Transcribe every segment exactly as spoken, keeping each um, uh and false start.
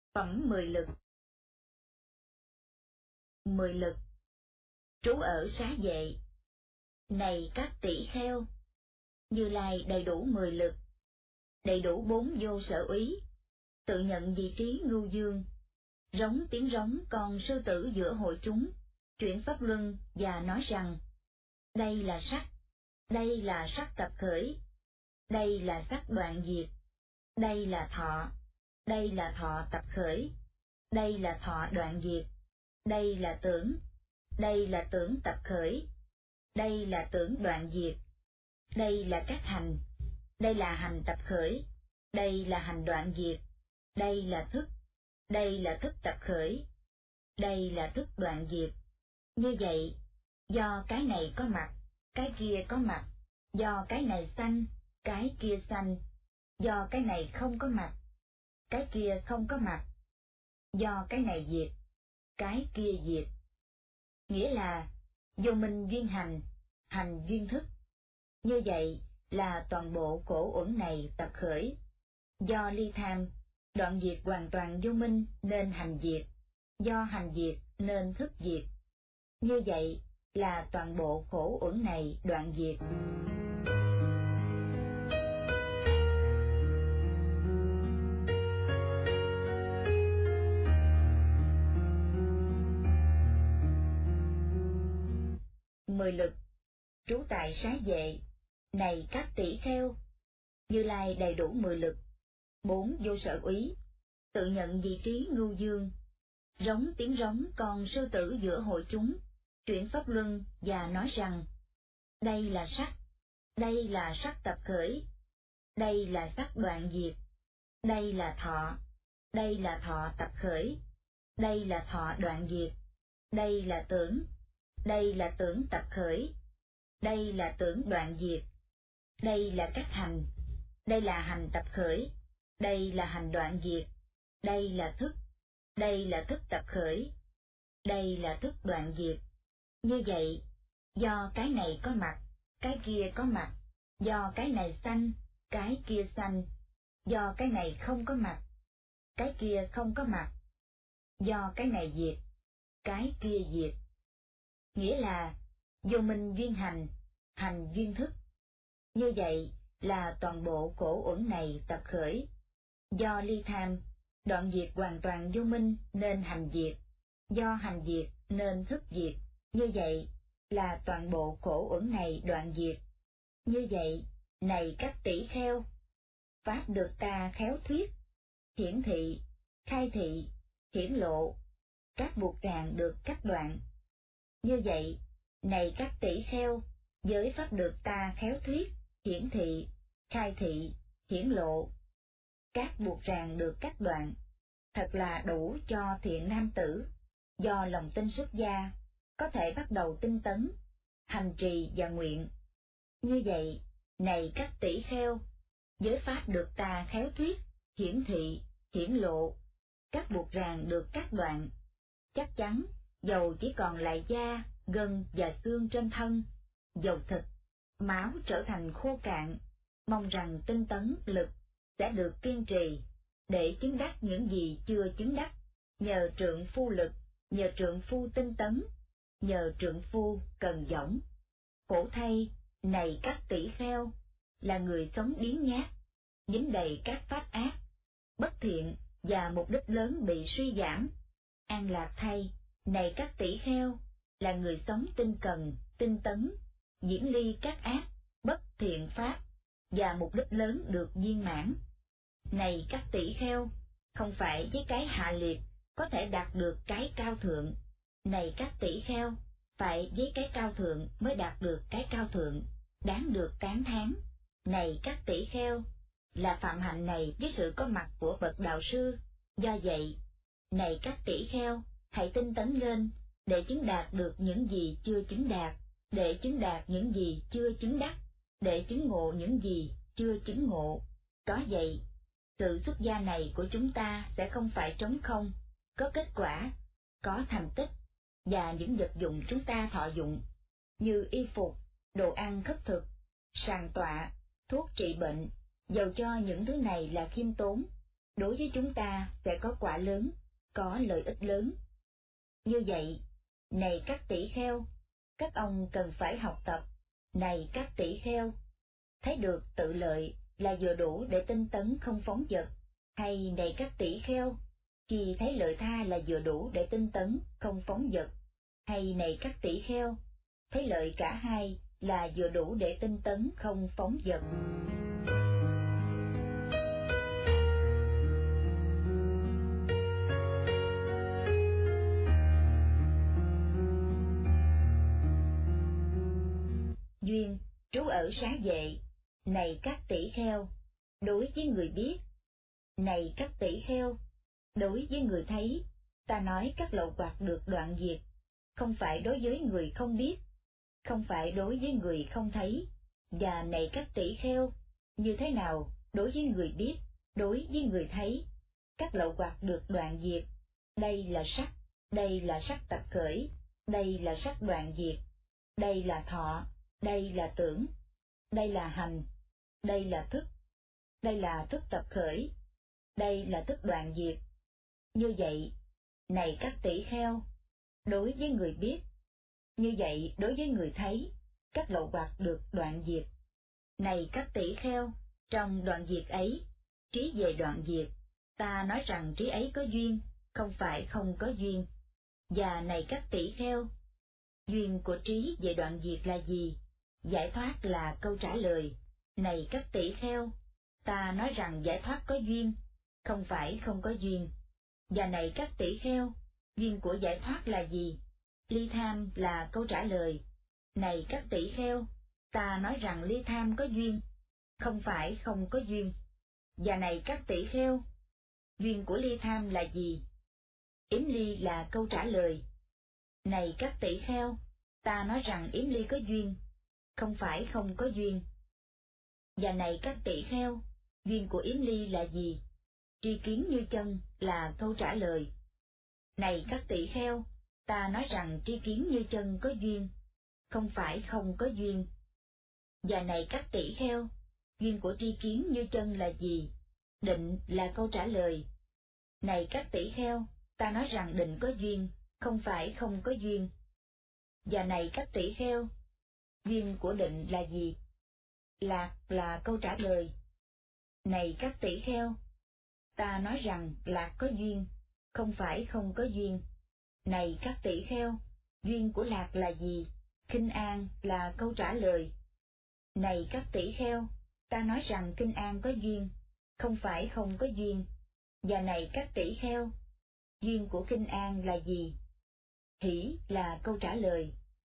Phẩm mười lực. Mười lực. Trú ở xá vệ. Này các tỷ kheo, Như Lai đầy đủ mười lực, đầy đủ bốn vô sở úy, tự nhận vị trí ngưu dương, rống tiếng rống con sư tử giữa hội chúng, chuyển pháp luân và nói rằng: đây là sắc, đây là sắc tập khởi, đây là sắc đoạn diệt, đây là thọ, đây là thọ tập khởi, đây là thọ đoạn diệt, đây là tưởng, đây là tưởng tập khởi, đây là tưởng đoạn diệt, đây là các hành, đây là hành tập khởi, đây là hành đoạn diệt, đây là thức, đây là thức tập khởi, đây là thức đoạn diệt. Như vậy, do cái này có mặt, cái kia có mặt, do cái này sanh, cái kia sanh, do cái này không có mặt, cái kia không có mặt, do cái này diệt, cái kia diệt. Nghĩa là vô minh duyên hành, hành duyên thức. Như vậy là toàn bộ khổ uẩn này tập khởi. Do ly tham, đoạn diệt hoàn toàn vô minh nên hành diệt, do hành diệt nên thức diệt. Như vậy là toàn bộ khổ uẩn này đoạn diệt. Mười lực. Trú tại xá vệ. Này các tỷ kheo, Như Lai đầy đủ mười lực, bốn vô sở úy, tự nhận vị trí ngưu dương, rống tiếng rống con sư tử giữa hội chúng, chuyển pháp luân và nói rằng: đây là sắc, đây là sắc tập khởi, đây là sắc đoạn diệt, đây là thọ, đây là thọ tập khởi, đây là thọ đoạn diệt, đây là tưởng, đây là tưởng tập khởi, đây là tưởng đoạn diệt, đây là các hành, đây là hành tập khởi, đây là hành đoạn diệt, đây là thức, đây là thức tập khởi, đây là thức đoạn diệt. Như vậy, do cái này có mặt, cái kia có mặt, do cái này sanh, cái kia sanh, do cái này không có mặt, cái kia không có mặt, do cái này diệt, cái kia diệt. Nghĩa là vô minh duyên hành, hành duyên thức. Như vậy là toàn bộ khổ uẩn này tập khởi. Do ly tham, đoạn diệt hoàn toàn vô minh nên hành diệt, do hành diệt nên thức diệt. Như vậy là toàn bộ khổ uẩn này đoạn diệt. Như vậy, này các tỷ kheo, pháp được ta khéo thuyết, hiển thị, khai thị, hiển lộ, các buộc ràng được cắt đoạn. Như vậy, này các tỷ kheo, giới pháp được ta khéo thuyết, hiển thị, khai thị, hiển lộ, các buộc ràng được cắt đoạn, thật là đủ cho thiện nam tử, do lòng tin xuất gia, có thể bắt đầu tinh tấn, hành trì và nguyện. Như vậy, này các tỷ kheo, giới pháp được ta khéo thuyết, hiển thị, hiển lộ, các buộc ràng được cắt đoạn, chắc chắn, dầu chỉ còn lại da, gân và xương trên thân, dầu thịt, máu trở thành khô cạn, mong rằng tinh tấn lực sẽ được kiên trì, để chứng đắc những gì chưa chứng đắc, nhờ trượng phu lực, nhờ trượng phu tinh tấn, nhờ trượng phu cần dõng. Khổ thay, này các tỷ kheo, là người sống biếng nhác, dính đầy các pháp ác, bất thiện và mục đích lớn bị suy giảm. An lạc thay, này các tỷ kheo, là người sống tinh cần, tinh tấn, diễn ly các ác, bất thiện pháp, và mục đích lớn được viên mãn. Này các tỷ kheo, không phải với cái hạ liệt có thể đạt được cái cao thượng. Này các tỷ kheo, phải với cái cao thượng mới đạt được cái cao thượng, đáng được tán thán. Này các tỷ kheo, là phạm hạnh này với sự có mặt của bậc đạo sư. Do vậy, này các tỷ kheo, hãy tinh tấn lên, để chứng đạt được những gì chưa chứng đạt, để chứng đạt những gì chưa chứng đắc, để chứng ngộ những gì chưa chứng ngộ. Có vậy, sự xuất gia này của chúng ta sẽ không phải trống không, có kết quả, có thành tích, và những vật dụng chúng ta thọ dụng, như y phục, đồ ăn khất thực, sàng tọa, thuốc trị bệnh, dầu cho những thứ này là khiêm tốn, đối với chúng ta sẽ có quả lớn, có lợi ích lớn. Như vậy, này các tỷ kheo, các ông cần phải học tập, này các tỷ kheo, thấy được tự lợi là vừa đủ để tinh tấn không phóng dật, hay này các tỷ kheo, khi thấy lợi tha là vừa đủ để tinh tấn không phóng dật, hay này các tỷ kheo, thấy lợi cả hai là vừa đủ để tinh tấn không phóng dật. Duyên trú ở xá vệ, này các tỷ kheo, đối với người biết, này các tỷ kheo, đối với người thấy, ta nói các lậu hoặc được đoạn diệt, không phải đối với người không biết, không phải đối với người không thấy, và này các tỷ kheo, như thế nào đối với người biết, đối với người thấy, các lậu hoặc được đoạn diệt, đây là sắc, đây là sắc tập khởi, đây là sắc đoạn diệt, đây là thọ, đây là tưởng, đây là hành, đây là thức, đây là thức tập khởi, đây là thức đoạn diệt. Như vậy, này các tỷ kheo, đối với người biết, như vậy đối với người thấy, các lậu hoặc được đoạn diệt. Này các tỷ kheo, trong đoạn diệt ấy, trí về đoạn diệt, ta nói rằng trí ấy có duyên, không phải không có duyên. Và này các tỷ kheo, duyên của trí về đoạn diệt là gì? Giải thoát là câu trả lời. Này các tỷ kheo, ta nói rằng giải thoát có duyên, không phải không có duyên. Và này các tỷ kheo, duyên của giải thoát là gì? Ly tham là câu trả lời. Này các tỷ kheo, ta nói rằng ly tham có duyên, không phải không có duyên. Và này các tỷ kheo, duyên của ly tham là gì? Yếm ly là câu trả lời. Này các tỷ kheo, ta nói rằng yếm ly có duyên, không phải không có duyên. Và này các tỷ kheo, duyên của yếm ly là gì? Tri kiến như chân là câu trả lời. Này các tỷ kheo, ta nói rằng tri kiến như chân có duyên, không phải không có duyên. Và này các tỷ kheo, duyên của tri kiến như chân là gì? Định là câu trả lời. Này các tỷ kheo, ta nói rằng định có duyên, không phải không có duyên. Và này các tỷ kheo, duyên của định là gì? Lạc là câu trả lời. Này các tỷ kheo, ta nói rằng lạc có duyên, không phải không có duyên. Này các tỷ kheo, duyên của lạc là gì? Khinh an là câu trả lời. Này các tỷ kheo, ta nói rằng khinh an có duyên, không phải không có duyên. Và này các tỷ kheo, duyên của khinh an là gì? Hỷ là câu trả lời.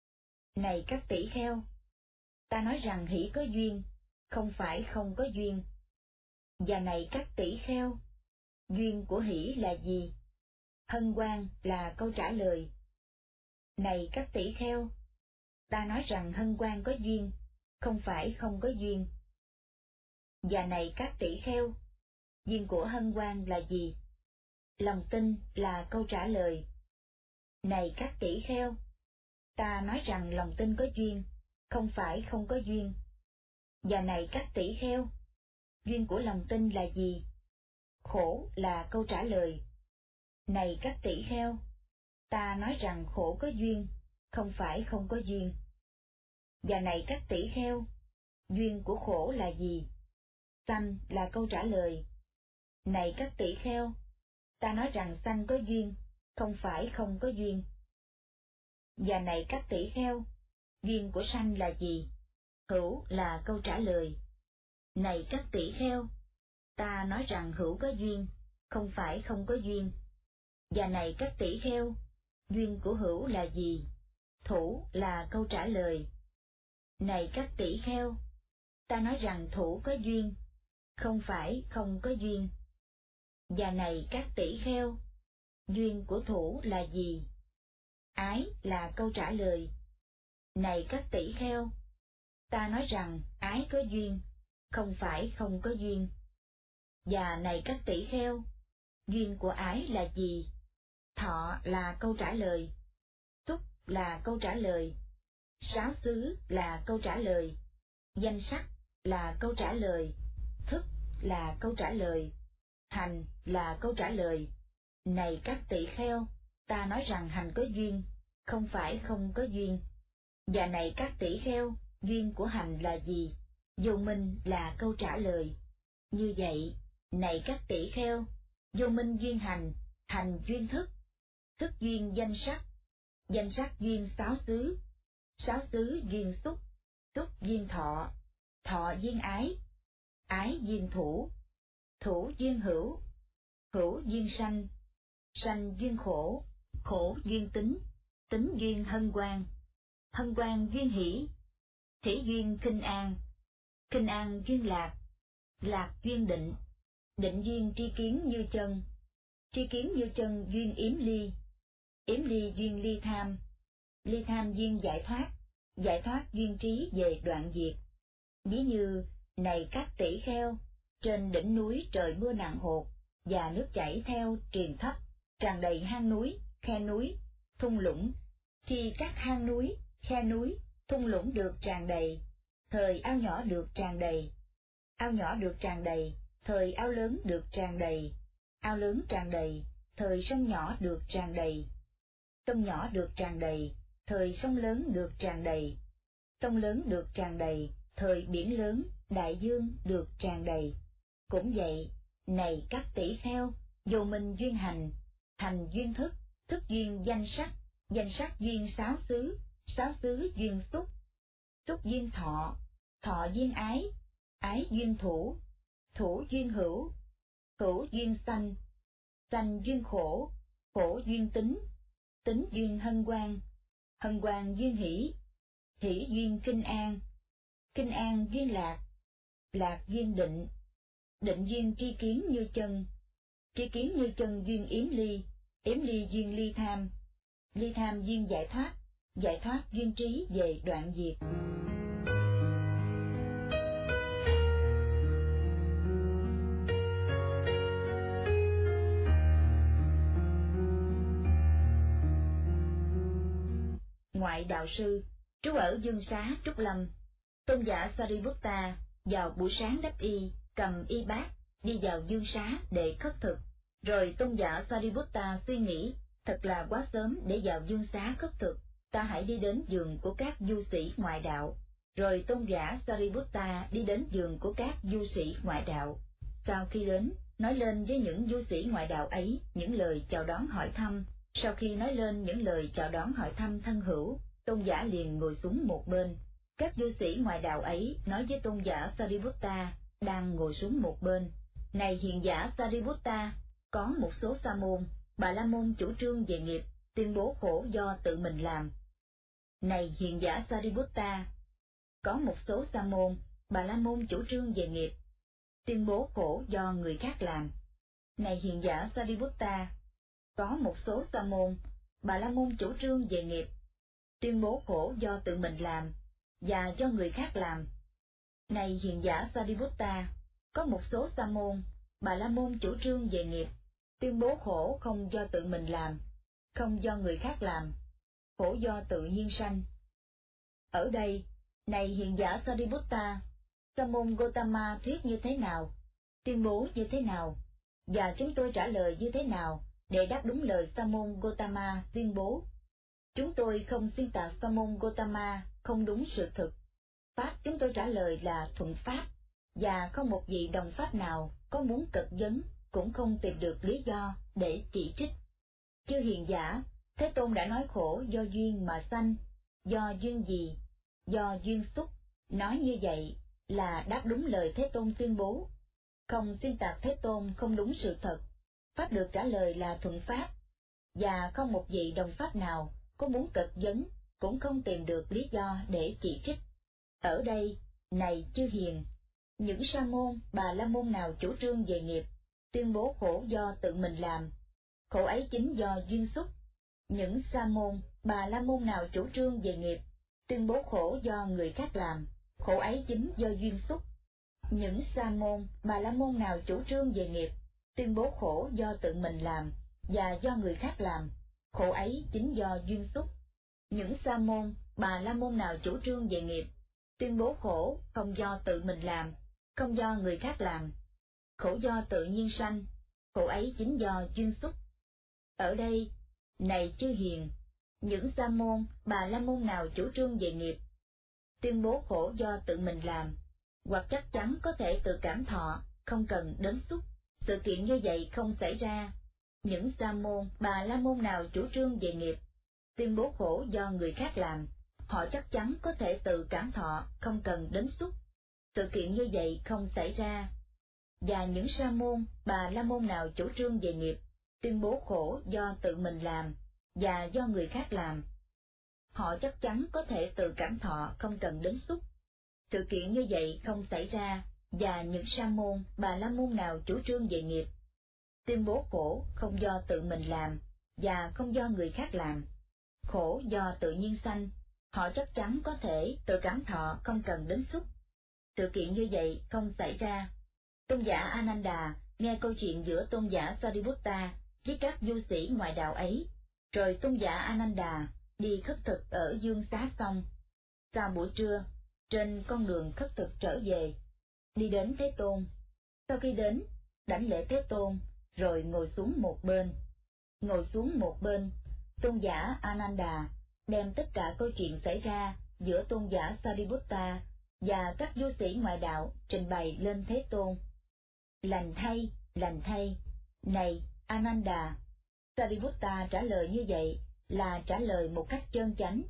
Này các tỷ kheo, ta nói rằng hỷ có duyên, không phải không có duyên. Và này các tỷ kheo, duyên của hỷ là gì? Hân hoan là câu trả lời. Này các tỷ kheo, ta nói rằng hân hoan có duyên, không phải không có duyên. Và này các tỷ kheo, duyên của hân hoan là gì? Lòng tin là câu trả lời. Này các tỷ kheo, ta nói rằng lòng tin có duyên, không phải không có duyên. Và này các tỷ kheo, duyên của lòng tin là gì? Khổ là câu trả lời. Này các tỷ kheo, ta nói rằng khổ có duyên, không phải không có duyên. Và này các tỷ kheo, duyên của khổ là gì? Sanh là câu trả lời. Này các tỷ kheo, ta nói rằng sanh có duyên, không phải không có duyên. Và này các tỷ kheo, duyên của sanh là gì? Hữu là câu trả lời. Này các tỷ kheo, ta nói rằng hữu có duyên, không phải không có duyên. Và này các tỷ kheo, duyên của hữu là gì? Thủ là câu trả lời. Này các tỷ kheo, ta nói rằng thủ có duyên, không phải không có duyên. Và này các tỷ kheo, duyên của thủ là gì? Ái là câu trả lời. Này các tỷ kheo, ta nói rằng ái có duyên, không phải không có duyên. Và này các tỷ kheo, duyên của ái là gì? Thọ là câu trả lời. Túc là câu trả lời. Sáu xứ là câu trả lời. Danh sắc là câu trả lời. Thức là câu trả lời. Hành là câu trả lời. Này các tỷ kheo, ta nói rằng hành có duyên, không phải không có duyên. Và này các tỷ kheo, duyên của hành là gì? Vô minh là câu trả lời. Như vậy, này các tỷ kheo, vô minh duyên hành, hành duyên thức, thức duyên danh sắc, danh sắc duyên sáu xứ, sáu xứ duyên xúc, xúc duyên thọ, thọ duyên ái, ái duyên thủ, thủ duyên hữu, hữu duyên sanh, sanh duyên khổ, khổ duyên tính, tính duyên hân hoan, hân hoan duyên hỷ, hỷ duyên khinh an, khinh an duyên lạc, lạc duyên định, định duyên tri kiến như chân, tri kiến như chân duyên yếm ly, yếm ly duyên ly tham, ly tham duyên giải thoát, giải thoát duyên trí về đoạn diệt. Ví như, này các tỷ kheo, trên đỉnh núi trời mưa nặng hột, và nước chảy theo triền thấp, tràn đầy hang núi, khe núi, thung lũng, thì các hang núi, khe núi, thung lũng được tràn đầy, thời ao nhỏ được tràn đầy, ao nhỏ được tràn đầy, thời ao lớn được tràn đầy, ao lớn tràn đầy, thời sông nhỏ được tràn đầy, sông nhỏ được tràn đầy, thời sông lớn được tràn đầy, sông lớn được tràn đầy, thời biển lớn, đại dương được tràn đầy. Cũng vậy, này các tỷ kheo, vô minh duyên hành, hành duyên thức, thức duyên danh sắc, danh sắc duyên sáu xứ, sáu xứ duyên xúc, xúc duyên thọ, thọ duyên ái, ái duyên thủ, thủ duyên hữu, hữu duyên sanh, sanh duyên khổ, khổ duyên tính, tính duyên hân hoan, hân hoan duyên hỷ, hỷ duyên kinh an, kinh an duyên lạc, lạc duyên định, định duyên tri kiến như chân, tri kiến như chân duyên yếm ly, yếm ly duyên ly tham, ly tham duyên giải thoát, giải thoát duyên trí về đoạn diệt. Ngoại đạo sư, trú ở Dương Xá Trúc Lâm, tôn giả Sariputta vào buổi sáng đắp y, cầm y bát, đi vào Dương Xá để khất thực. Rồi tôn giả Sariputta suy nghĩ, thật là quá sớm để vào Dương Xá khất thực, ta hãy đi đến giường của các du sĩ ngoại đạo. Rồi tôn giả Sariputta đi đến giường của các du sĩ ngoại đạo. Sau khi đến, nói lên với những du sĩ ngoại đạo ấy những lời chào đón hỏi thăm. Sau khi nói lên những lời chào đón hỏi thăm thân hữu, tôn giả liền ngồi xuống một bên. Các du sĩ ngoại đạo ấy nói với tôn giả Sariputta đang ngồi xuống một bên: này hiền giả Sariputta, có một số sa môn, bà la môn chủ trương về nghiệp, tuyên bố khổ do tự mình làm. Này hiền giả Sariputta, có một số sa môn, bà la môn chủ trương về nghiệp, tuyên bố khổ do người khác làm. Này hiền giả Sariputta, có một số sa môn, bà la môn chủ trương về nghiệp, tuyên bố khổ do tự mình làm và do người khác làm. Này hiền giả Sariputta, có một số sa môn, bà la môn chủ trương về nghiệp, tuyên bố khổ không do tự mình làm, không do người khác làm, khổ do tự nhiên sanh. Ở đây, này hiền giả Sariputta, sa môn Gotama thuyết như thế nào, tuyên bố như thế nào, và chúng tôi trả lời như thế nào để đáp đúng lời sa môn Gotama tuyên bố. Chúng tôi không xuyên tạc sa môn Gotama không đúng sự thực. Pháp chúng tôi trả lời là thuận pháp, và không một vị đồng pháp nào có muốn cật vấn cũng không tìm được lý do để chỉ trích. Chư hiền giả, Thế Tôn đã nói khổ do duyên mà sanh, do duyên gì, do duyên xúc. Nói như vậy là đáp đúng lời Thế Tôn tuyên bố, không xuyên tạc Thế Tôn không đúng sự thật. Pháp được trả lời là thuận pháp, và không một vị đồng pháp nào có muốn cật vấn cũng không tìm được lý do để chỉ trích. Ở đây, này chư hiền, những sa môn, bà la môn nào chủ trương về nghiệp, tuyên bố khổ do tự mình làm, khổ ấy chính do duyên xúc. Những sa môn, bà la môn nào chủ trương về nghiệp, tuyên bố khổ do người khác làm, khổ ấy chính do duyên xúc. Những sa môn, bà la môn nào chủ trương về nghiệp, tuyên bố khổ do tự mình làm và do người khác làm, khổ ấy chính do duyên xúc. Những sa môn, bà la môn nào chủ trương về nghiệp, tuyên bố khổ không do tự mình làm, không do người khác làm, khổ do tự nhiên sanh, khổ ấy chính do duyên xúc. Ở đây, này chư hiền, những sa môn, bà la môn nào chủ trương về nghiệp, tuyên bố khổ do tự mình làm, hoặc chắc chắn có thể tự cảm thọ, không cần đến xúc, sự kiện như vậy không xảy ra. Những sa môn, bà la môn nào chủ trương về nghiệp, tuyên bố khổ do người khác làm, họ chắc chắn có thể tự cảm thọ, không cần đến xúc, sự kiện như vậy không xảy ra. Và những sa môn, bà la môn nào chủ trương về nghiệp, tuyên bố khổ do tự mình làm, và do người khác làm, họ chắc chắn có thể tự cảm thọ, không cần đến xúc, sự kiện như vậy không xảy ra. Và những sa môn, bà la môn nào chủ trương về nghiệp, tuyên bố khổ không do tự mình làm, và không do người khác làm, khổ do tự nhiên sanh, họ chắc chắn có thể tự cảm thọ, không cần đến xúc, sự kiện như vậy không xảy ra. Tôn giả Ananda nghe câu chuyện giữa tôn giả Sariputta với các du sĩ ngoại đạo ấy, rồi tôn giả Ananda đi khất thực ở Dương Xá xong. Sau buổi trưa, trên con đường khất thực trở về, đi đến Thế Tôn. Sau khi đến, đảnh lễ Thế Tôn, rồi ngồi xuống một bên. Ngồi xuống một bên, tôn giả Ananda đem tất cả câu chuyện xảy ra giữa tôn giả Sariputta và các du sĩ ngoại đạo trình bày lên Thế Tôn. Lành thay, lành thay, này Ananda, Sariputta trả lời như vậy là trả lời một cách chân chánh.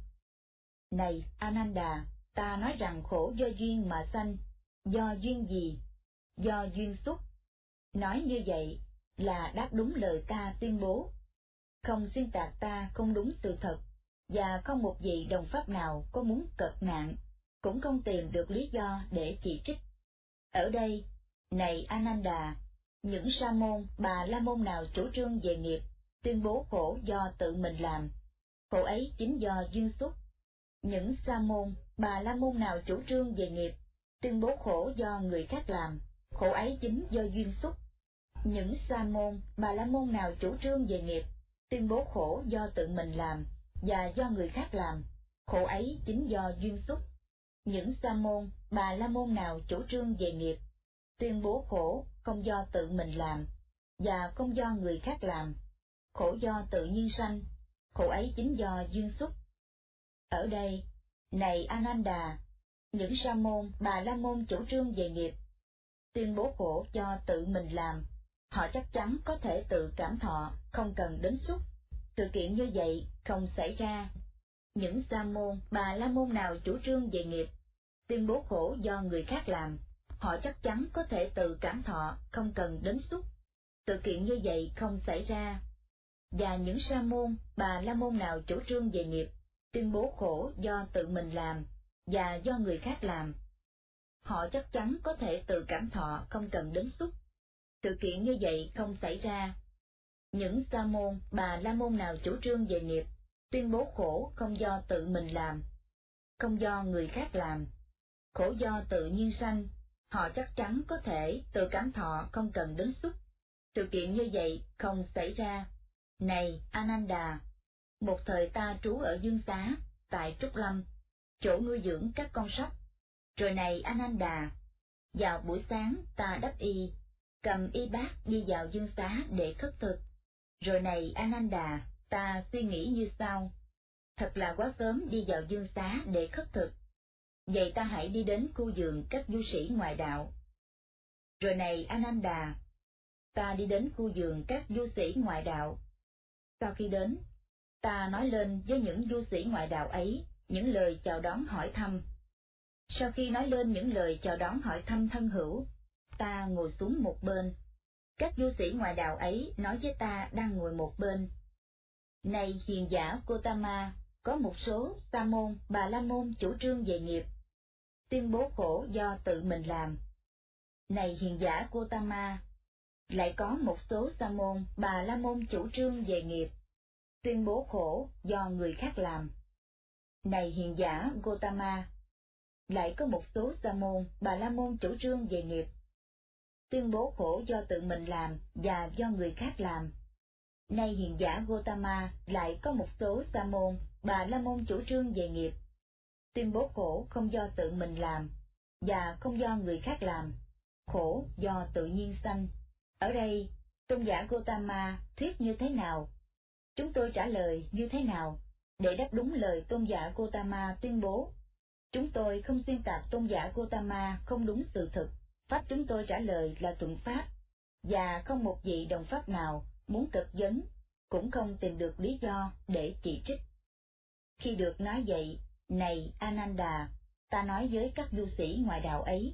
Này Ananda, ta nói rằng khổ do duyên mà sanh, do duyên gì? Do duyên xúc. Nói như vậy là đáp đúng lời ta tuyên bố, không xuyên tạc ta không đúng sự thật, và không một vị đồng pháp nào có muốn cật nạn, cũng không tìm được lý do để chỉ trích. Ở đây, này Ananda, những sa môn, bà la môn nào chủ trương về nghiệp, tuyên bố khổ do tự mình làm, khổ ấy chính do duyên xúc. Những sa môn, bà la môn nào chủ trương về nghiệp, tuyên bố khổ do người khác làm, khổ ấy chính do duyên xúc. Những sa môn, bà la môn nào chủ trương về nghiệp, tuyên bố khổ do tự mình làm, và do người khác làm, khổ ấy chính do duyên xúc. Những sa môn, bà la môn nào chủ trương về nghiệp, tuyên bố khổ không do tự mình làm, và không do người khác làm, khổ do tự nhiên sanh, khổ ấy chính do duyên xúc. Ở đây, này Ananda, những sa môn, bà la môn chủ trương về nghiệp, tuyên bố khổ do tự mình làm, họ chắc chắn có thể tự cảm thọ, không cần đến xúc, sự kiện như vậy không xảy ra. Những sa môn, bà la môn nào chủ trương về nghiệp, tuyên bố khổ do người khác làm, họ chắc chắn có thể tự cảm thọ, không cần đến xúc, sự kiện như vậy không xảy ra. Và những sa môn, bà la môn nào chủ trương về nghiệp, tuyên bố khổ do tự mình làm, và do người khác làm, họ chắc chắn có thể tự cảm thọ, không cần đến xúc, sự kiện như vậy không xảy ra. Những sa môn, bà la môn nào chủ trương về nghiệp, tuyên bố khổ không do tự mình làm, không do người khác làm, khổ do tự nhiên sanh, họ chắc chắn có thể tự cảm thọ, không cần đến xúc, sự kiện như vậy không xảy ra. Này Ananda, một thời ta trú ở Dương Xá, tại Trúc Lâm, chỗ nuôi dưỡng các con sóc. Rồi này Ananda, vào buổi sáng ta đắp y, cầm y bát đi vào Dương Xá để khất thực. Rồi này Ananda, ta suy nghĩ như sau, thật là quá sớm đi vào Dương Xá để khất thực, vậy ta hãy đi đến khu vườn các du sĩ ngoại đạo. Rồi này Ananda, ta đi đến khu vườn các du sĩ ngoại đạo. Sau khi đến, ta nói lên với những du sĩ ngoại đạo ấy những lời chào đón hỏi thăm. Sau khi nói lên những lời chào đón hỏi thăm thân hữu, ta ngồi xuống một bên. Các du sĩ ngoại đạo ấy nói với ta đang ngồi một bên, này hiền giả Gotama, có một số sa môn, bà la môn chủ trương về nghiệp, tuyên bố khổ do tự mình làm. Này hiền giả Gotama, lại có một số sa môn, bà la môn chủ trương về nghiệp, tuyên bố khổ do người khác làm. Này hiền giả Gotama, lại có một số sa môn, bà la môn chủ trương về nghiệp, tuyên bố khổ do tự mình làm và do người khác làm. Nay hiền giả Gotama, lại có một số sa môn, bà la môn chủ trương về nghiệp, tuyên bố khổ không do tự mình làm và không do người khác làm, khổ do tự nhiên sanh. Ở đây, tôn giả Gotama thuyết như thế nào? Chúng tôi trả lời như thế nào, để đáp đúng lời tôn giả Gotama tuyên bố? Chúng tôi không xuyên tạc tôn giả Gotama không đúng sự thực, pháp chúng tôi trả lời là thuận pháp, và không một vị đồng pháp nào muốn cực vấn, cũng không tìm được lý do để chỉ trích. Khi được nói vậy, này Ananda, ta nói với các du sĩ ngoại đạo ấy,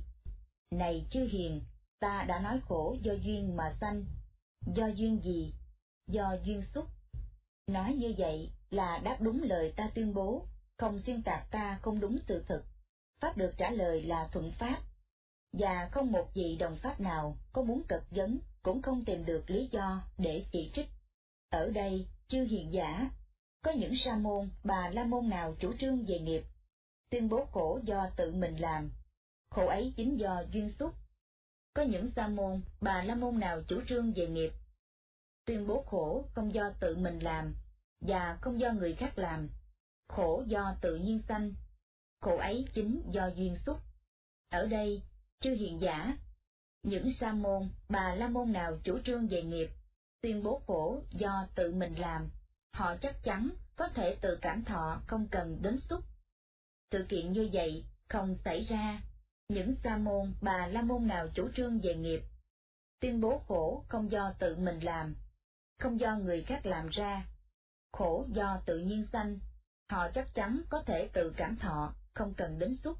này chư hiền, ta đã nói khổ do duyên mà sanh. Do duyên gì? Do duyên xúc. Nói như vậy là đáp đúng lời ta tuyên bố, không xuyên tạc ta không đúng sự thực. Pháp được trả lời là thuận pháp, và không một vị đồng pháp nào có muốn cật vấn, cũng không tìm được lý do để chỉ trích. Ở đây, chư hiền giả, có những sa môn, bà la môn nào chủ trương về nghiệp, tuyên bố khổ do tự mình làm, khổ ấy chính do duyên xúc. Có những sa môn, bà la môn nào chủ trương về nghiệp, tuyên bố khổ không do tự mình làm, và không do người khác làm, khổ do tự nhiên sanh, khổ ấy chính do duyên xúc. Ở đây, chư hiền giả, những sa môn, bà la môn nào chủ trương về nghiệp, tuyên bố khổ do tự mình làm, họ chắc chắn có thể tự cảm thọ không cần đến xúc. Sự kiện như vậy không xảy ra. Những sa môn, bà la môn nào chủ trương về nghiệp, tuyên bố khổ không do tự mình làm, không do người khác làm ra, khổ do tự nhiên sanh, họ chắc chắn có thể tự cảm thọ, không cần đến xúc.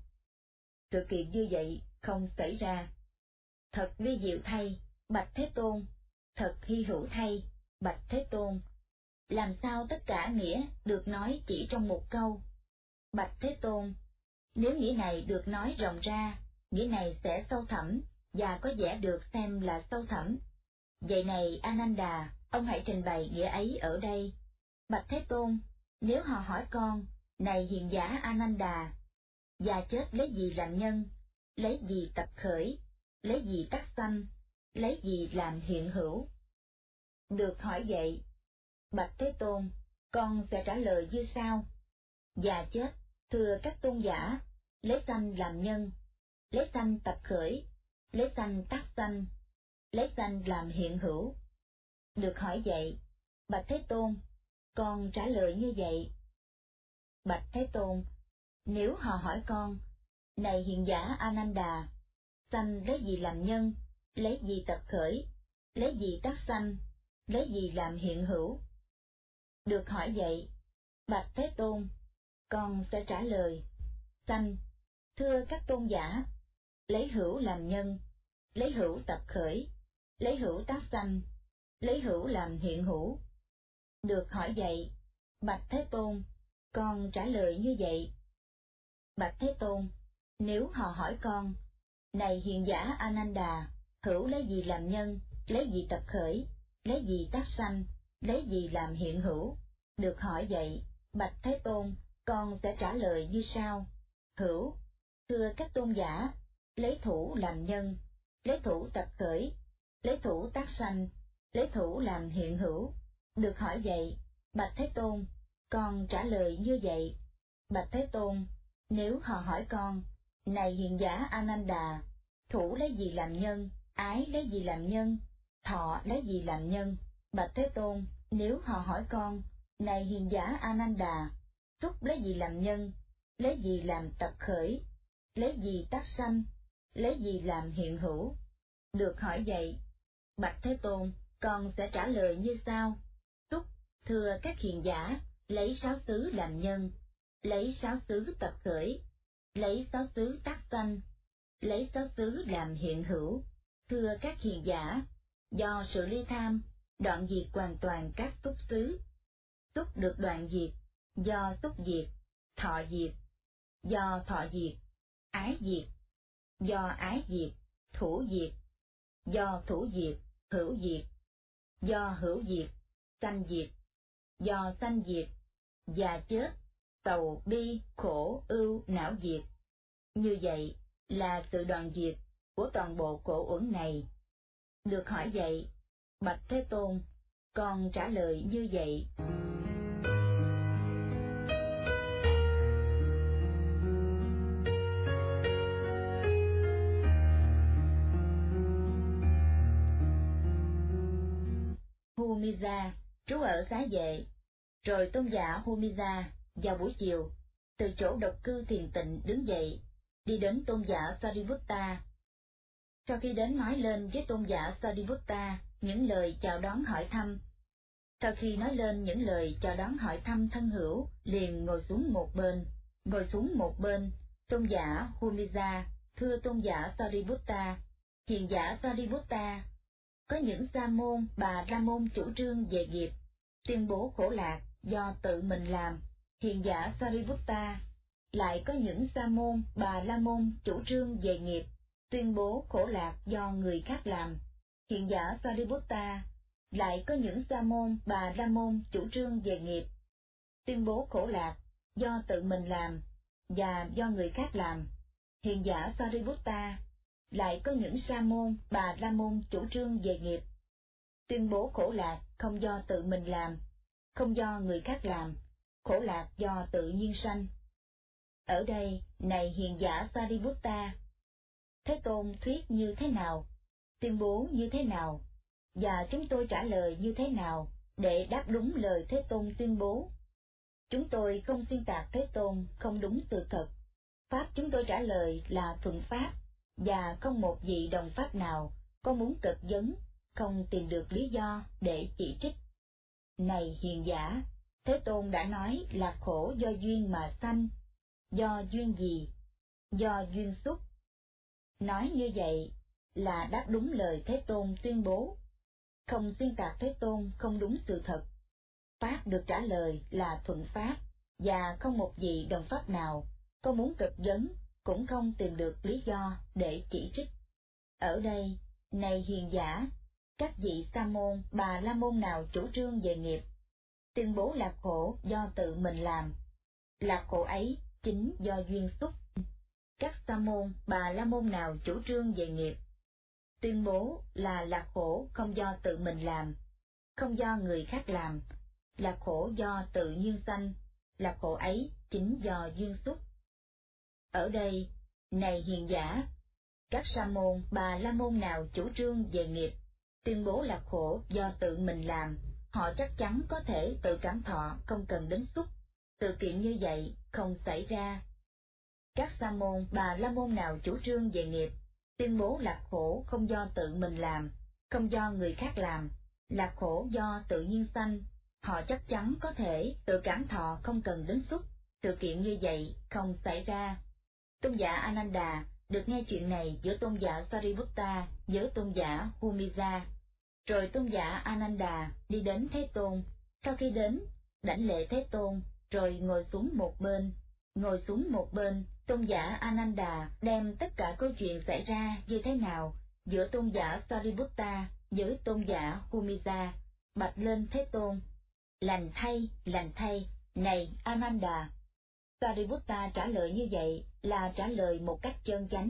Sự kiện như vậy không xảy ra. Thật vi diệu thay, bạch Thế Tôn, thật hy hữu thay, bạch Thế Tôn. Làm sao tất cả nghĩa được nói chỉ trong một câu? Bạch Thế Tôn, nếu nghĩa này được nói rộng ra, nghĩa này sẽ sâu thẳm, và có vẻ được xem là sâu thẳm. Vậy này Ananda, ông hãy trình bày nghĩa ấy ở đây. Bạch Thế Tôn, nếu họ hỏi con, này hiền giả Ananda, già chết lấy gì làm nhân, lấy gì tập khởi, lấy gì tác sanh, lấy gì làm hiện hữu? Được hỏi vậy, bạch Thế Tôn, con sẽ trả lời như sau. Già chết, thưa các tôn giả, lấy sanh làm nhân, lấy sanh tập khởi, lấy sanh tác sanh, lấy sanh làm hiện hữu. Được hỏi vậy, bạch Thế Tôn, con trả lời như vậy. Bạch Thế Tôn, nếu họ hỏi con, này hiền giả Ananda, sanh lấy gì làm nhân, lấy gì tập khởi, lấy gì tác sanh, lấy gì làm hiện hữu? Được hỏi vậy, bạch Thế Tôn, con sẽ trả lời. Sanh, thưa các tôn giả, lấy hữu làm nhân, lấy hữu tập khởi, lấy hữu tác sanh, lấy hữu làm hiện hữu. Được hỏi vậy, bạch Thế Tôn, con trả lời như vậy. Bạch Thế Tôn, nếu họ hỏi con, này hiền giả Ananda, hữu lấy gì làm nhân, lấy gì tập khởi, lấy gì tác sanh, lấy gì làm hiện hữu? Được hỏi vậy, bạch Thế Tôn, con sẽ trả lời như sau. Hữu, thưa các tôn giả, lấy thủ làm nhân, lấy thủ tập khởi, lấy thủ tác sanh, lấy thủ làm hiện hữu. Được hỏi vậy, bạch Thế Tôn, con trả lời như vậy. Bạch Thế Tôn, nếu họ hỏi con, này hiền giả Ananda, thủ lấy gì làm nhân, ái lấy gì làm nhân, thọ lấy gì làm nhân? Bạch Thế Tôn, nếu họ hỏi con, này hiền giả Ananda, xúc lấy gì làm nhân, lấy gì làm tập khởi, lấy gì tác sanh, lấy gì làm hiện hữu? Được hỏi vậy, bạch Thế Tôn, con sẽ trả lời như sau. Xúc, thưa các hiền giả, lấy sáu xứ làm nhân, lấy sáu xứ tập khởi, lấy sáu xứ tác sanh, lấy sáu xứ làm hiện hữu. Thưa các hiền giả, do sự ly tham, đoạn diệt hoàn toàn các xúc xứ. Xúc được đoạn diệt, do xúc diệt, thọ diệt, do thọ diệt, ái diệt, do ái diệt, thủ diệt, do thủ diệt, hữu diệt, do hữu diệt, sanh diệt, do sanh diệt, già chết, sầu bi khổ ưu não diệt. Như vậy là sự đoạn diệt của toàn bộ khổ uẩn này. Được hỏi vậy, bạch Thế Tôn, con trả lời như vậy. trú ở xá vệ. Rồi tôn giả Humija vào buổi chiều, từ chỗ độc cư thiền tịnh đứng dậy, đi đến tôn giả Sariputta. Sau khi đến nói lên với tôn giả Sariputta những lời chào đón hỏi thăm, sau khi nói lên những lời chào đón hỏi thăm thân hữu, liền ngồi xuống một bên. Ngồi xuống một bên, tôn giả Humija thưa tôn giả Sariputta: hiền giả Sariputta, có những sa môn bà la môn chủ trương về nghiệp, tuyên bố khổ lạc do tự mình làm. Hiền giả Sariputta, lại có những sa môn bà la môn chủ trương về nghiệp, tuyên bố khổ lạc do người khác làm. Hiền giả Sariputta, lại có những sa môn bà la môn chủ trương về nghiệp, tuyên bố khổ lạc do tự mình làm và do người khác làm. Hiền giả Sariputta, lại có những sa môn bà la môn chủ trương về nghiệp, tuyên bố khổ lạc không do tự mình làm, không do người khác làm, khổ lạc do tự nhiên sanh. Ở đây, này hiền giả Sariputta, Thế Tôn thuyết như thế nào, tuyên bố như thế nào, và chúng tôi trả lời như thế nào để đáp đúng lời Thế Tôn tuyên bố? Chúng tôi không xuyên tạc Thế Tôn không đúng sự thật. Pháp chúng tôi trả lời là thuận pháp, và không một vị đồng pháp nào có muốn cực vấn, không tìm được lý do để chỉ trích. Này hiền giả, Thế Tôn đã nói là khổ do duyên mà sanh. Do duyên gì? Do duyên xúc. Nói như vậy là đáp đúng lời Thế Tôn tuyên bố, không xuyên tạc Thế Tôn không đúng sự thật. Pháp được trả lời là thuận pháp, và không một vị đồng pháp nào có muốn cực vấn, cũng không tìm được lý do để chỉ trích. Ở đây, này hiền giả, các vị sa môn bà la môn nào chủ trương về nghiệp, tuyên bố là khổ do tự mình làm, là khổ ấy chính do duyên xúc. Các sa môn bà la môn nào chủ trương về nghiệp, tuyên bố là là khổ không do tự mình làm, không do người khác làm, là khổ do tự nhiên sanh, là khổ ấy chính do duyên xúc. Ở đây, này hiền giả, các sa môn bà la môn nào chủ trương về nghiệp, tuyên bố là khổ do tự mình làm, họ chắc chắn có thể tự cảm thọ không cần đến xúc. Sự kiện như vậy không xảy ra. Các sa môn bà la môn nào chủ trương về nghiệp, tuyên bố là khổ không do tự mình làm, không do người khác làm, là khổ do tự nhiên sanh, họ chắc chắn có thể tự cảm thọ không cần đến xúc. Sự kiện như vậy không xảy ra. Tôn giả Ananda được nghe chuyện này giữa tôn giả Sariputta với tôn giả Humija. Rồi tôn giả Ananda đi đến Thế Tôn. Sau khi đến, đảnh lễ Thế Tôn, rồi ngồi xuống một bên. Ngồi xuống một bên, tôn giả Ananda đem tất cả câu chuyện xảy ra như thế nào giữa tôn giả Sariputta với tôn giả Humija, bạch lên Thế Tôn: lành thay, lành thay, này Ananda. Sariputta trả lời như vậy là trả lời một cách chân chánh.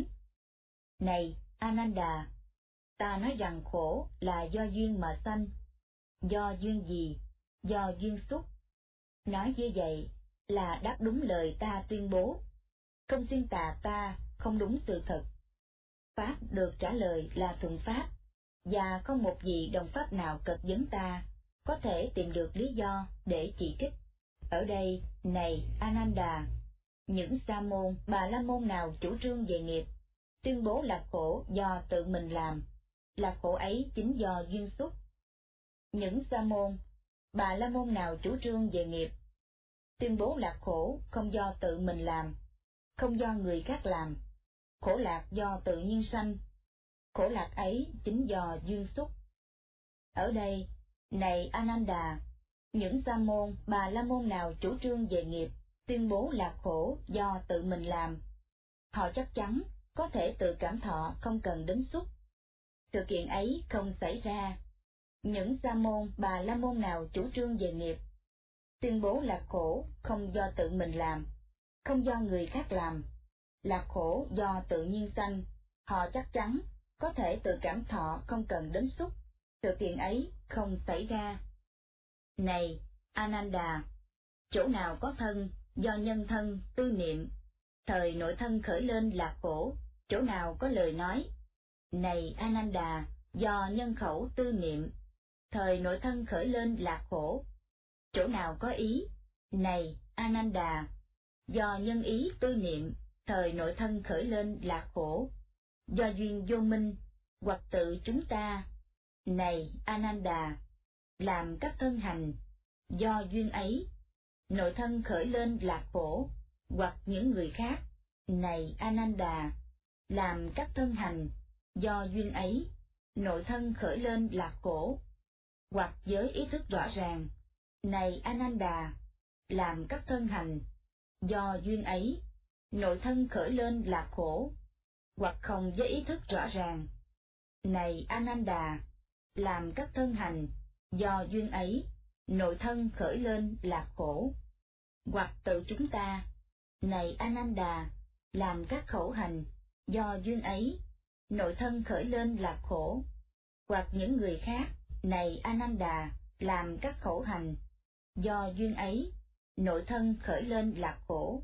Này Ananda, ta nói rằng khổ là do duyên mà sanh. Do duyên gì? Do duyên xúc. Nói như vậy là đáp đúng lời ta tuyên bố, không xuyên tạc ta không đúng sự thật. Pháp được trả lời là thuận pháp, và không một vị đồng pháp nào cật vấn ta có thể tìm được lý do để chỉ trích. Ở đây, này Ananda, những sa môn bà la môn nào chủ trương về nghiệp, tuyên bố là khổ do tự mình làm, là khổ ấy chính do duyên xúc. Những sa môn bà la môn nào chủ trương về nghiệp, tuyên bố là khổ không do tự mình làm, không do người khác làm, khổ lạc do tự nhiên sanh, khổ lạc ấy chính do duyên xúc. Ở đây, này Ananda, những sa môn bà la môn nào chủ trương về nghiệp, tuyên bố là khổ do tự mình làm, họ chắc chắn có thể tự cảm thọ không cần đến xúc. Sự kiện ấy không xảy ra. Những sa môn bà la môn nào chủ trương về nghiệp, tuyên bố là khổ không do tự mình làm, không do người khác làm, là khổ do tự nhiên sanh, họ chắc chắn có thể tự cảm thọ không cần đến xúc. Sự kiện ấy không xảy ra. Này Ananda, chỗ nào có thân do nhân thân tư niệm, thời nội thân khởi lên là khổ, chỗ nào có lời nói. Này Ananda, do nhân khẩu tư niệm, thời nội thân khởi lên lạc khổ. Chỗ nào có ý, này Ananda, do nhân ý tư niệm, thời nội thân khởi lên lạc khổ, do duyên vô minh, hoặc tự chúng ta, này Ananda, làm các thân hành, do duyên ấy, nội thân khởi lên lạc khổ, hoặc những người khác, này Ananda, làm các thân hành, do duyên ấy, nội thân khởi lên lạc khổ, hoặc với ý thức rõ ràng, này Ananda, làm các thân hành, do duyên ấy, nội thân khởi lên lạc khổ, hoặc không với ý thức rõ ràng, này Ananda, làm các thân hành, do duyên ấy, nội thân khởi lên lạc khổ, hoặc tự chúng ta, này Ananda, làm các khẩu hành, do duyên ấy, nội thân khởi lên lạc khổ, hoặc những người khác, này Ananda, làm các khẩu hành, do duyên ấy, nội thân khởi lên lạc khổ,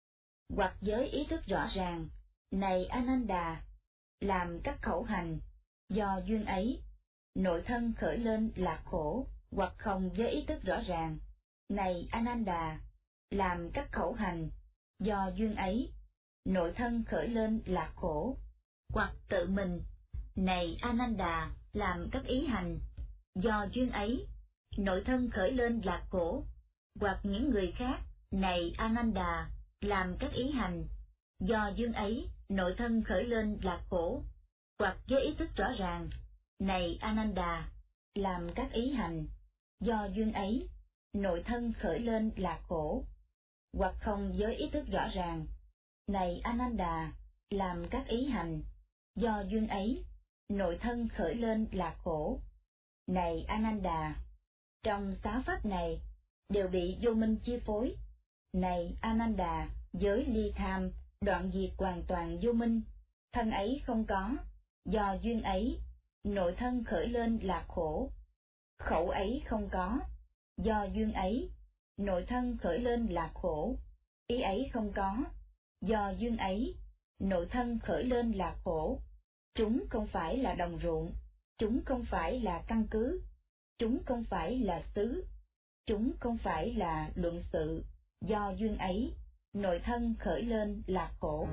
hoặc với ý thức rõ ràng, này Ananda, làm các khẩu hành, do duyên ấy, nội thân khởi lên lạc khổ, hoặc không với ý thức rõ ràng, này Ananda, làm các khẩu hành, do duyên ấy, nội thân khởi lên lạc khổ, hoặc tự mình, này Ananda, làm các ý hành, do duyên ấy, nội thân khởi lên lạc khổ, hoặc những người khác, này Ananda, làm các ý hành, do duyên ấy, nội thân khởi lên lạc khổ, hoặc với ý thức rõ ràng, này Ananda, làm các ý hành, do duyên ấy, nội thân khởi lên lạc khổ, hoặc không với ý thức rõ ràng, này Ananda, làm các ý hành, do duyên ấy, nội thân khởi lên lạc khổ. Này Ananda, trong sáu pháp này, đều bị vô minh chi phối. Này Ananda, giới ly tham, đoạn diệt hoàn toàn vô minh, thân ấy không có, do duyên ấy, nội thân khởi lên lạc khổ. Khẩu ấy không có, do duyên ấy, nội thân khởi lên lạc khổ. Ý ấy không có, do duyên ấy, nội thân khởi lên lạc khổ. Chúng không phải là đồng ruộng, chúng không phải là căn cứ, chúng không phải là xứ, chúng không phải là luận sự, do duyên ấy, nội thân khởi lên lạc khổ.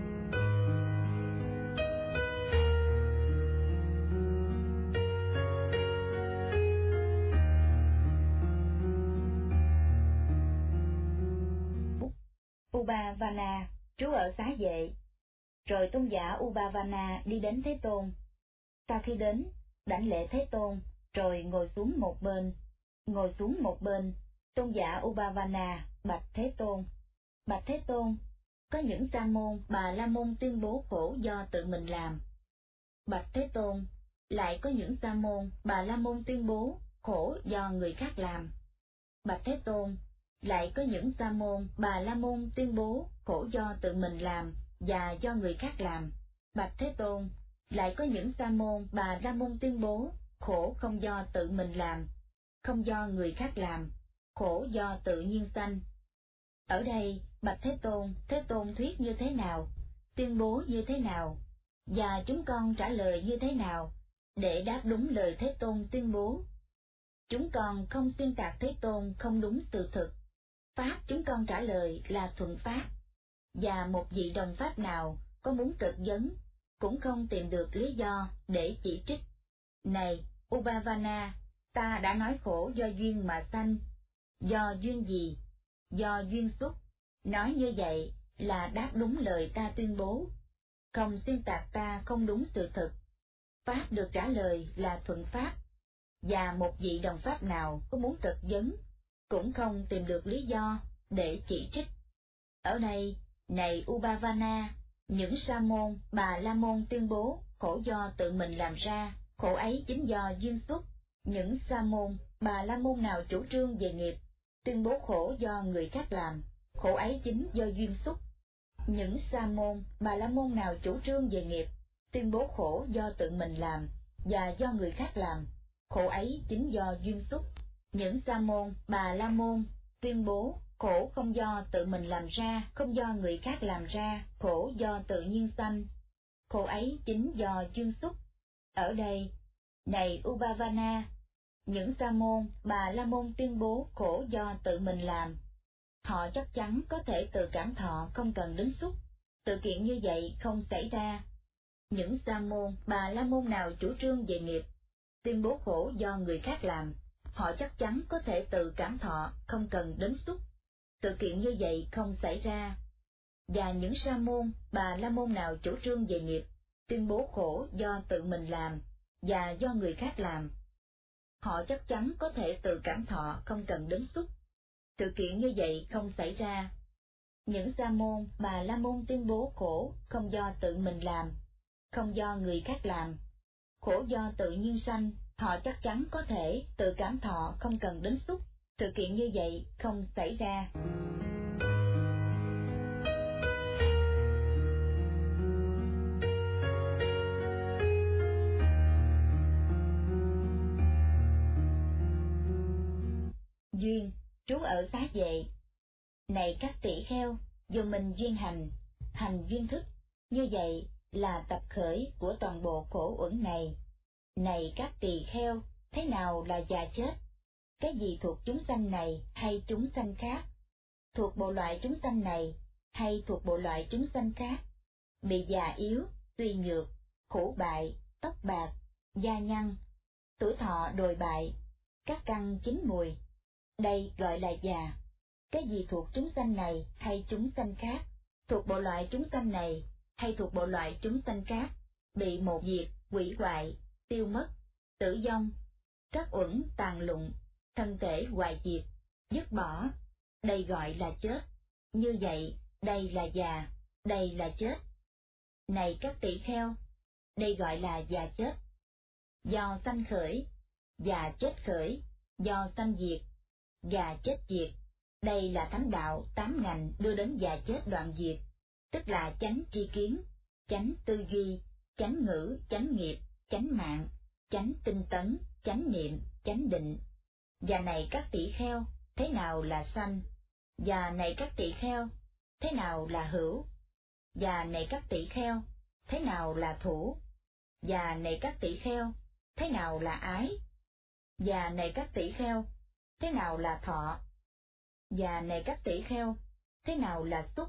Ubavana trú ở xá vệ. Rồi tôn giả Ubavana đi đến Thế Tôn. Sau khi đến, đảnh lễ Thế Tôn, rồi ngồi xuống một bên. Ngồi xuống một bên, tôn giả Ubavana bạch Thế Tôn. Bạch Thế Tôn, có những sa môn Bà La Môn tuyên bố khổ do tự mình làm. Bạch Thế Tôn, lại có những sa môn Bà La Môn tuyên bố khổ do người khác làm. Bạch Thế Tôn, lại có những sa môn Bà La Môn tuyên bố khổ do tự mình làm và do người khác làm. Bạch Thế Tôn, lại có những sa môn Bà La Môn tuyên bố khổ không do tự mình làm, không do người khác làm, khổ do tự nhiên sanh. Ở đây, bạch Thế Tôn, Thế Tôn thuyết như thế nào, tuyên bố như thế nào, và chúng con trả lời như thế nào, để đáp đúng lời Thế Tôn tuyên bố. Chúng con không xuyên tạc Thế Tôn không đúng sự thực. Pháp chúng con trả lời là thuận pháp, và một vị đồng pháp nào có muốn cực vấn, cũng không tìm được lý do để chỉ trích. Này, Ubavana, ta đã nói khổ do duyên mà sanh. Do duyên gì? Do duyên xuất. Nói như vậy là đáp đúng lời ta tuyên bố. Không xuyên tạc ta không đúng sự thực. Pháp được trả lời là thuận pháp, và một vị đồng pháp nào có muốn cực vấn, cũng không tìm được lý do để chỉ trích. Ở đây, này Ubavana, những sa môn Bà La Môn tuyên bố khổ do tự mình làm ra, khổ ấy chính do duyên xuất. Những sa môn Bà La Môn nào chủ trương về nghiệp, tuyên bố khổ do người khác làm, khổ ấy chính do duyên xuất. Những sa môn Bà La Môn nào chủ trương về nghiệp, tuyên bố khổ do tự mình làm và do người khác làm, khổ ấy chính do duyên xuất. Những sa môn Bà La Môn tuyên bố khổ không do tự mình làm ra, không do người khác làm ra, khổ do tự nhiên sanh, khổ ấy chính do duyên xuất. Ở đây, này Ubavana, Những sa môn, bà la môn tuyên bố khổ do tự mình làm. Họ chắc chắn có thể tự cảm thọ không cần đứng xúc. Sự kiện như vậy không xảy ra. Những sa môn, bà la môn nào chủ trương về nghiệp, tuyên bố khổ do người khác làm, họ chắc chắn có thể tự cảm thọ không cần đến xúc. Sự kiện như vậy không xảy ra. Và những sa môn, bà la môn nào chủ trương về nghiệp, tuyên bố khổ do tự mình làm và do người khác làm, họ chắc chắn có thể tự cảm thọ không cần đến xúc. Sự kiện như vậy không xảy ra. Những sa môn, bà la môn tuyên bố khổ không do tự mình làm, không do người khác làm, khổ do tự nhiên sanh, họ chắc chắn có thể tự cảm thọ không cần đến xúc. Sự kiện như vậy không xảy ra. Duyên, trú ở xá vệ. Này các tỷ kheo, dù mình duyên hành, hành duyên thức, như vậy là tập khởi của toàn bộ khổ uẩn này. Này các tỳ kheo, thế nào là già chết? Cái gì thuộc chúng sanh này hay chúng sanh khác? Thuộc bộ loại chúng sanh này hay thuộc bộ loại chúng sanh khác? Bị già yếu, suy nhược, hủ bại, tóc bạc, da nhăn, tuổi thọ đồi bại, các căn chín mùi. Đây gọi là già. Cái gì thuộc chúng sanh này hay chúng sanh khác? Thuộc bộ loại chúng sanh này hay thuộc bộ loại chúng sanh khác? Bị một diệt, hủy hoại, tiêu mất, tử vong, các uẩn tàn lụng, thân thể hoại diệt, dứt bỏ. Đây gọi là chết. Như vậy, đây là già, đây là chết. Này các tỷ kheo, đây gọi là già chết. Do sanh khởi, già chết khởi, do sanh diệt, già chết diệt. Đây là thánh đạo tám ngành đưa đến già chết đoạn diệt, tức là chánh tri kiến, chánh tư duy, chánh ngữ, chánh nghiệp, chánh mạng, chánh tinh tấn, chánh niệm, chánh định. Và này các tỷ kheo, thế nào là sanh? Và này các tỷ kheo, thế nào là hữu? Và này các tỷ kheo, thế nào là thủ? Và này các tỷ kheo, thế nào là ái? Và này các tỷ kheo, thế nào là thọ? Và này các tỷ kheo, thế nào là xúc?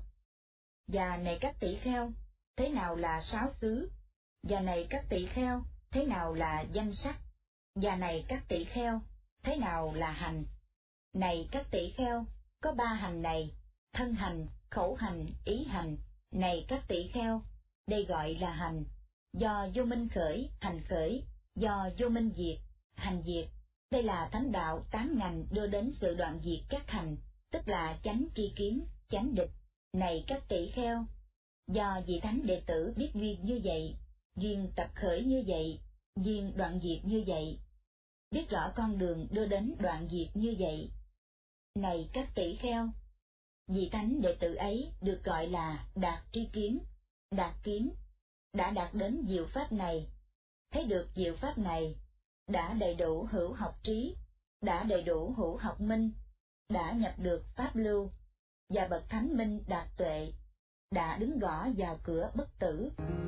Và này các tỷ kheo, thế nào là sáu xứ? Và này các tỷ kheo, thế nào là danh sắc? Và này các tỷ kheo, thế nào là hành? Này các tỷ kheo, có ba hành này, thân hành, khẩu hành, ý hành. Này các tỷ kheo, đây gọi là hành. Do vô minh khởi, hành khởi, do vô minh diệt, hành diệt. Đây là thánh đạo tám ngành đưa đến sự đoạn diệt các hành, tức là chánh tri kiến, chánh địch. Này các tỷ kheo, do vị thánh đệ tử biết duyên như vậy, duyên tập khởi như vậy, duyên đoạn diệt như vậy, biết rõ con đường đưa đến đoạn diệt như vậy. Này các tỷ kheo, vị thánh đệ tử ấy được gọi là đạt tri kiến, đạt kiến, đã đạt đến diệu pháp này, thấy được diệu pháp này, đã đầy đủ hữu học trí, đã đầy đủ hữu học minh, đã nhập được pháp lưu, và bậc thánh minh đạt tuệ, đã đứng gõ vào cửa bất tử.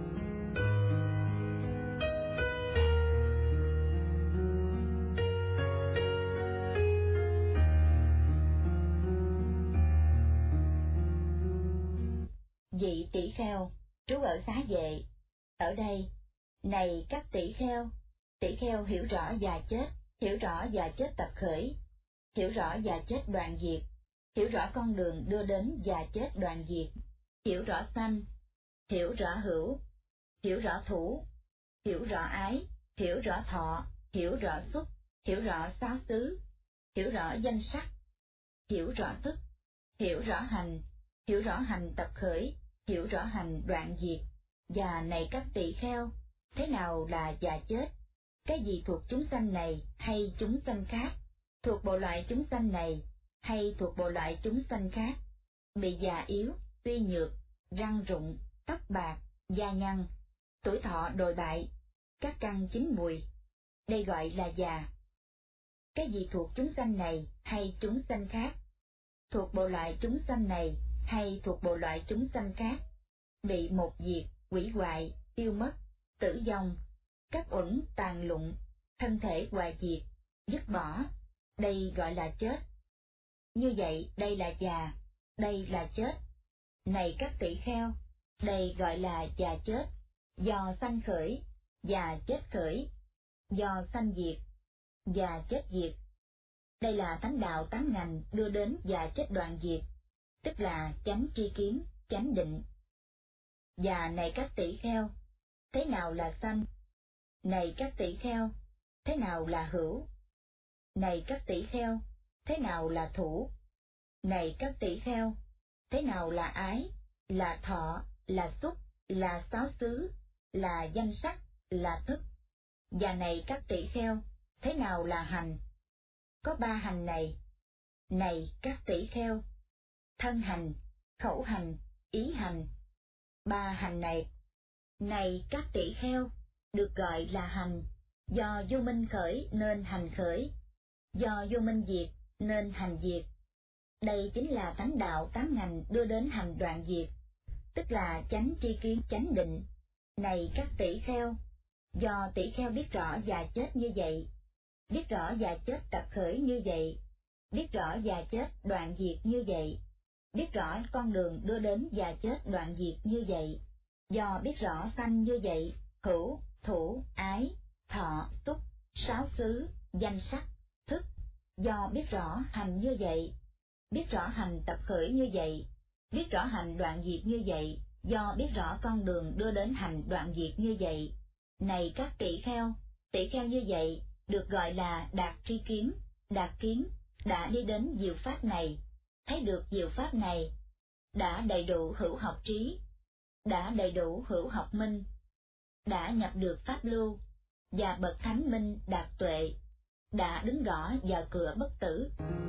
Vị tỷ kheo, trú ở xá vệ. Ở đây, này các tỷ kheo, tỷ kheo hiểu rõ già chết, hiểu rõ già chết tập khởi, hiểu rõ già chết đoạn diệt, hiểu rõ con đường đưa đến già chết đoạn diệt, hiểu rõ sanh, hiểu rõ hữu, hiểu rõ thủ, hiểu rõ ái, hiểu rõ thọ, hiểu rõ xúc, hiểu rõ sáu xứ, hiểu rõ danh sắc, hiểu rõ thức, hiểu rõ hành, hiểu rõ hành tập khởi, hiểu rõ hành đoạn diệt. Và này các tỳ kheo, thế nào là già chết? Cái gì thuộc chúng sanh này hay chúng sanh khác? Thuộc bộ loại chúng sanh này hay thuộc bộ loại chúng sanh khác? Bị già yếu, suy nhược, răng rụng, tóc bạc, da nhăn, tuổi thọ đồi bại, các căn chín mùi. Đây gọi là già. Cái gì thuộc chúng sanh này hay chúng sanh khác? Thuộc bộ loại chúng sanh này hay thuộc bộ loại chúng sanh khác? Bị một diệt, hủy hoại, tiêu mất, tử vong, các uẩn tàn lụng, thân thể hoại diệt, dứt bỏ, đây gọi là chết. Như vậy đây là già, đây là chết. Này các tỷ kheo, đây gọi là già chết, do sanh khởi, già chết khởi, do sanh diệt, già chết diệt. Đây là thánh đạo tám ngành đưa đến già chết đoạn diệt, tức là chánh tri kiến, chánh định. Và này các tỷ kheo, thế nào là sanh? Này các tỷ kheo, thế nào là hữu? Này các tỷ kheo, thế nào là thủ? Này các tỷ kheo, thế nào là ái, là thọ, là xúc, là xáo xứ, là danh sắc, là thức? Và này các tỷ kheo, thế nào là hành? Có ba hành này. Này các tỷ kheo, thân hành, khẩu hành, ý hành. Ba hành này. Này các tỷ kheo, được gọi là hành, do vô minh khởi nên hành khởi, do vô minh diệt nên hành diệt. Đây chính là thánh đạo tám ngành đưa đến hành đoạn diệt, tức là chánh tri kiến, chánh định. Này các tỷ kheo, do tỷ kheo biết rõ già chết như vậy, biết rõ già chết tập khởi như vậy, biết rõ già chết đoạn diệt như vậy, biết rõ con đường đưa đến già chết đoạn diệt như vậy, do biết rõ sanh như vậy, hữu, thủ, ái, thọ, xúc, sáu xứ, danh sắc, thức, do biết rõ hành như vậy, biết rõ hành tập khởi như vậy, biết rõ hành đoạn diệt như vậy, do biết rõ con đường đưa đến hành đoạn diệt như vậy. Này các tỷ kheo, tỷ kheo như vậy được gọi là đạt tri kiến, đạt kiến, đã đi đến diệu pháp này, thấy được diệu pháp này, đã đầy đủ hữu học trí, đã đầy đủ hữu học minh, đã nhập được pháp lưu, và bậc thánh minh đạt tuệ, đã đứng gõ vào cửa bất tử.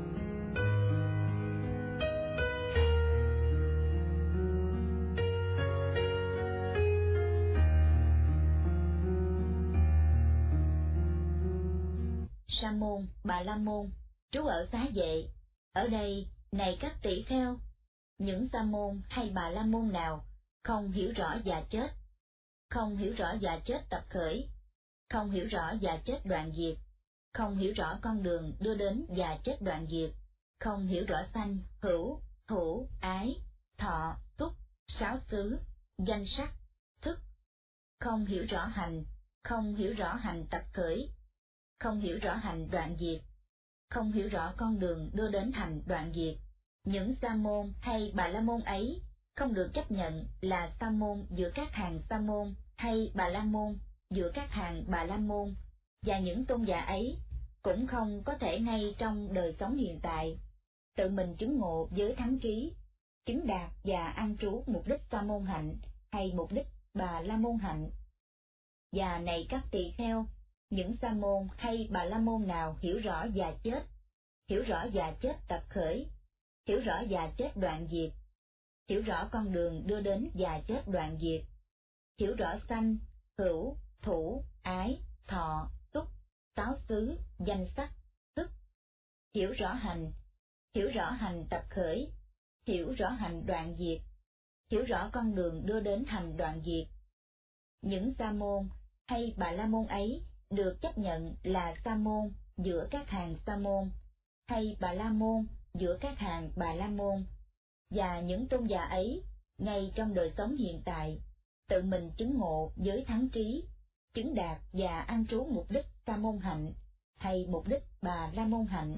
Sa môn, Bà La môn, trú ở Xá Vệ. Ở đây, này các tỷ kheo, những sa môn hay Bà La môn nào không hiểu rõ già chết, không hiểu rõ già chết tập khởi, không hiểu rõ già chết đoạn diệt, không hiểu rõ con đường đưa đến già chết đoạn diệt, không hiểu rõ sanh, hữu, thủ, ái, thọ, xúc, sáu xứ, danh sắc, thức, không hiểu rõ hành, không hiểu rõ hành tập khởi, không hiểu rõ hành đoạn diệt, không hiểu rõ con đường đưa đến hành đoạn diệt. Những sa môn hay Bà La môn ấy không được chấp nhận là sa môn giữa các hàng sa môn hay Bà La môn giữa các hàng Bà La môn, và những tôn giả ấy cũng không có thể ngay trong đời sống hiện tại tự mình chứng ngộ với thắng trí, chứng đạt và an trú mục đích sa môn hạnh hay mục đích Bà La môn hạnh. Và này các tỳ kheo, những sa môn hay Bà La môn nào hiểu rõ già chết, hiểu rõ già chết tập khởi, hiểu rõ già chết đoạn diệt, hiểu rõ con đường đưa đến già chết đoạn diệt, hiểu rõ sanh, hữu, thủ, ái, thọ, xúc, sáu xứ, danh sắc, thức, hiểu rõ hành, hiểu rõ hành tập khởi, hiểu rõ hành đoạn diệt, hiểu rõ con đường đưa đến hành đoạn diệt. Những sa môn hay Bà La môn ấy được chấp nhận là sa môn giữa các hàng sa môn, hay Bà La môn giữa các hàng Bà La môn, và những tôn giả ấy ngay trong đời sống hiện tại tự mình chứng ngộ với thắng trí, chứng đạt và an trú mục đích sa môn hạnh hay mục đích Bà La môn hạnh.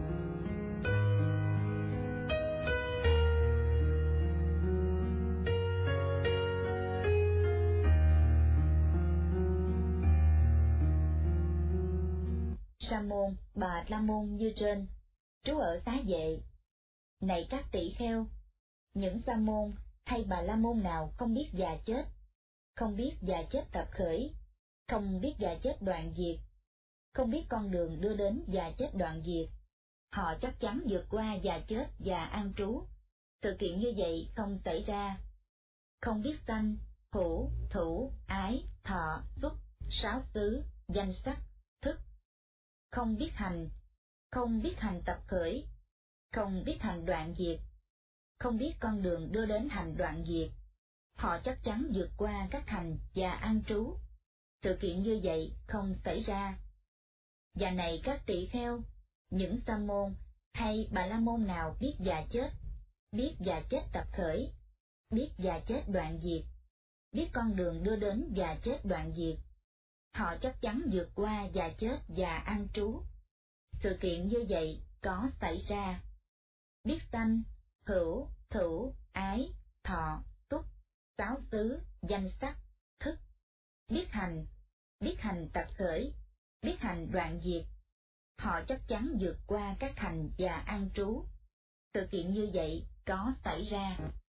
Sa môn, Bà La môn như trên, trú ở Xá Vệ. Này các tỷ kheo, những sa môn hay Bà La môn nào không biết già chết, không biết già chết tập khởi, không biết già chết đoạn diệt, không biết con đường đưa đến già chết đoạn diệt, họ chắc chắn vượt qua già chết và an trú. Sự kiện như vậy không xảy ra. Không biết sanh, hữu, thủ, ái, thọ, xúc, sáu xứ, danh sắc, thức. Không biết hành, không biết hành tập khởi, không biết hành đoạn diệt, không biết con đường đưa đến hành đoạn diệt, họ chắc chắn vượt qua các hành và an trú. Sự kiện như vậy không xảy ra. Và này các tỳ kheo, những sa môn hay bà la môn nào biết già chết, biết già chết tập khởi, biết già chết đoạn diệt, biết con đường đưa đến già chết đoạn diệt, họ chắc chắn vượt qua già chết và an trú. Sự kiện như vậy có xảy ra. Biết sanh, hữu, thữu, ái, thọ, túc, sáu xứ, danh sắc, thức. Biết hành, biết hành tập khởi, biết hành đoạn diệt, họ chắc chắn vượt qua các hành và an trú. Sự kiện như vậy có xảy ra.